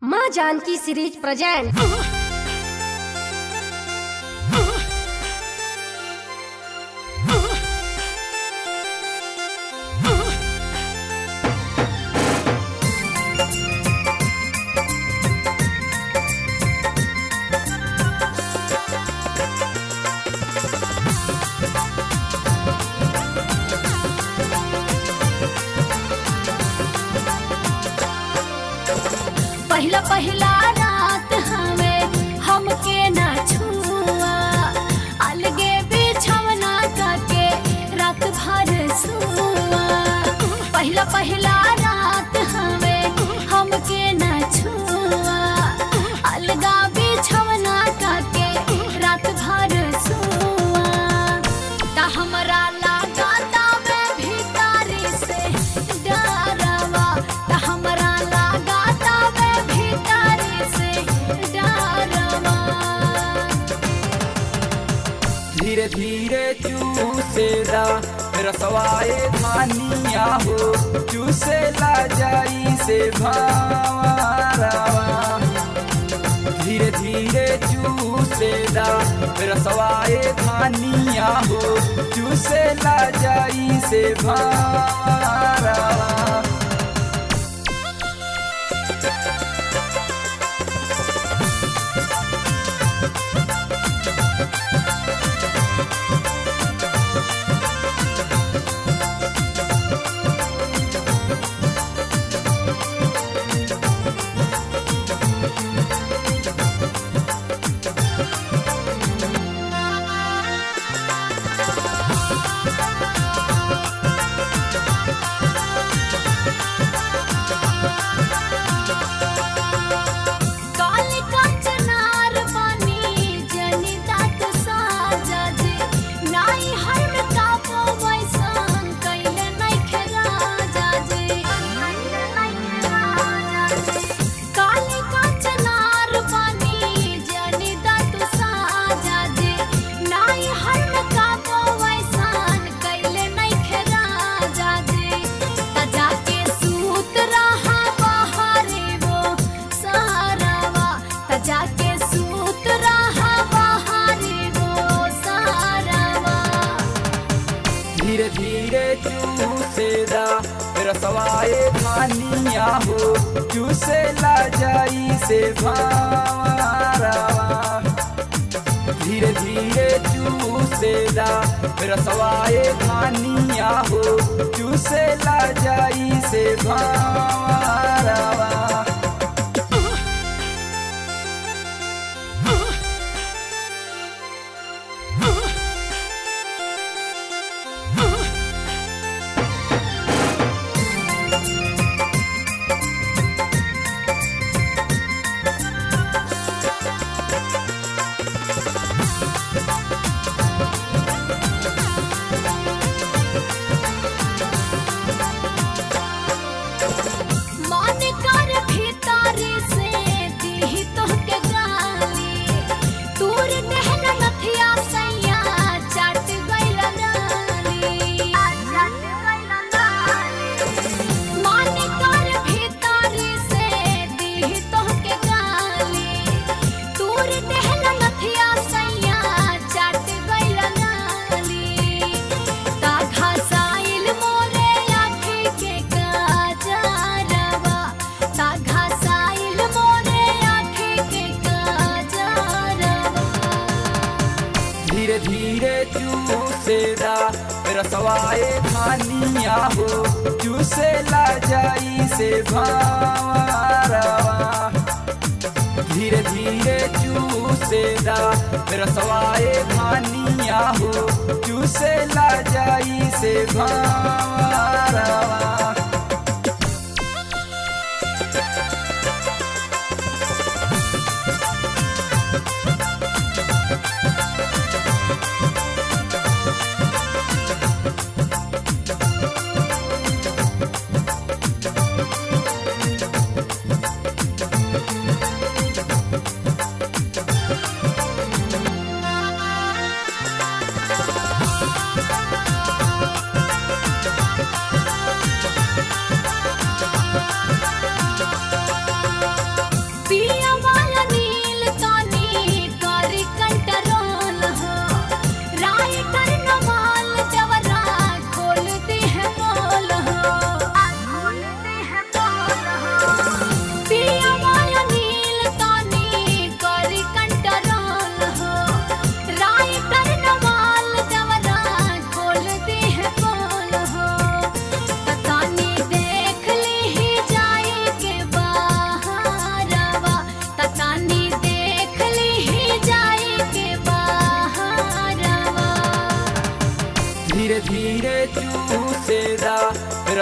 माँ Janaki series present. पहिला पहिला रात हमें हमके ना छुआ, अलगे बिछवना काके रात भर सुआ। पहिला पहिला रात हमें हमके ना छुआ, अलगा बिछवना काके रात भर सुआ। ता हमरा लागता मैं भीतरी से डरवा, ता हमरा धीरे धीरे चूसेला रसवाए धानिया हो, चूसेला जाई से भावरावा। धीरे धीरे चूसेला रसवाए धानिया हो, चूसेला जाई से भावरावा। धीरे धीरे चूसेला रसवाए धानिया हो, चूसेला जाई से भावरावा। धीरे धीरे चूसेला रसवाए धानिया हो, चूसेला जाई से भावरावा। धीरे धीरे चूसेला रसवाए धानिया हो, चूसेला जाई से भावरावा। धीरे धीरे चूसेला रसवाए धानिया हो, चूसेला जाई से भावरावा।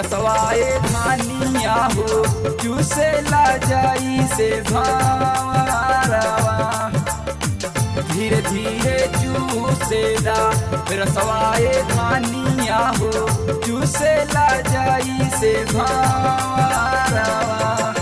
रसवाए धानिया हो चूसे ला जाई से भावरवा धीरे धीरे चूसेदा रसवाए धानिया हो चूसे ला जाई से भावरवा।